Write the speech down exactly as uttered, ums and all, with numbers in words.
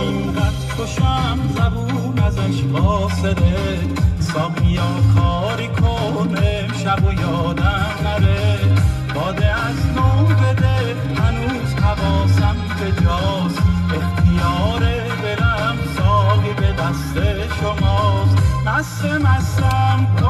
اینقدر خوشم زبون ازش قاصده ساقیا کاری کن امشب و یادم نره باده از نو بده هنوز حواسم به جاست اختیار دلم ساقی به دست شماست مست مستم